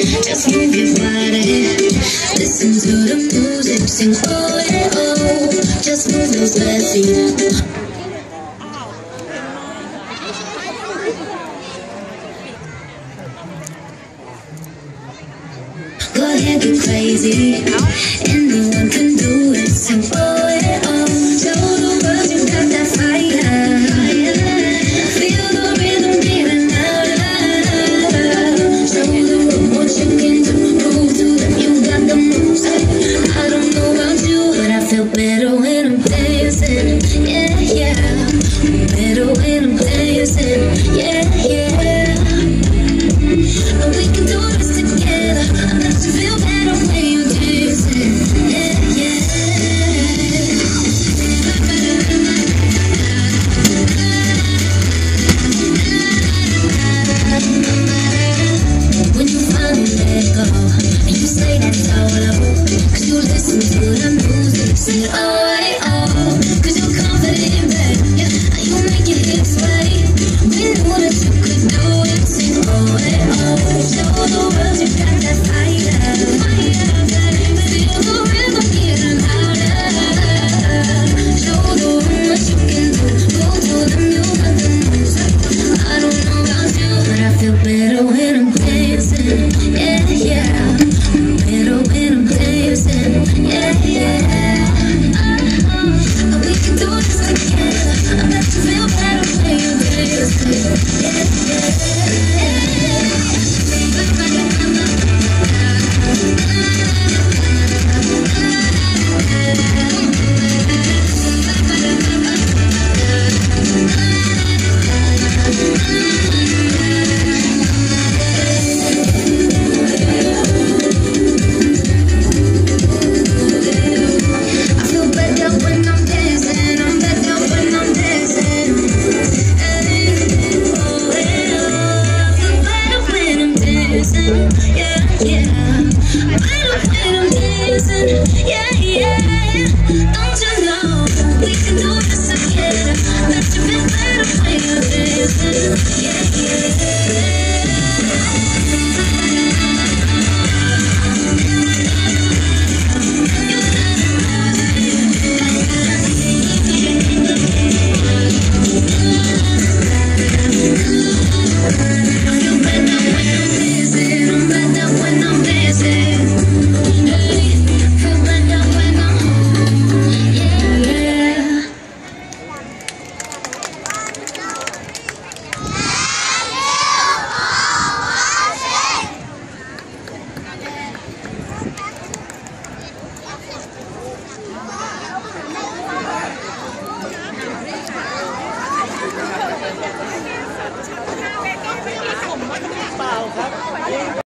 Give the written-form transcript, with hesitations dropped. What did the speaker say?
Just move your body, listen to the music, sing oh yeah oh. Just move those bare feet. Go ahead, get crazy. Anyone can do it. Sing oh yeah oh. Show the world you got that fire. Feel the rhythm beating louder. Show the world what you can do. Prove to them you got the moves. I don't know about you, but I feel better when I'm dancing. Yeah, yeah. Better when I'm dancing. Yeah, yeah. And we can do this together. I bet you feel better when you're dancing. Yeah, yeah. When you finally let go and you say that solo, 'cause you listen to the music, sing it oh, hey, oh. 'Cause you're confident, babe, yeah. And you make your hips sway. We knew that you could do it, sing oh, hey, oh. Show the world you got that fire, fire, babe. Feel the rhythm getting louder. Show the world what you can do. Go to them, you got the moves. I don't know about you, but I feel better when I'm dancing. Yeah, yeah. Better when I'm dancing. Yeah, yeah. And we can do this together. I bet you feel better when you're dancing. Yeah, yeah. Yeah, yeah.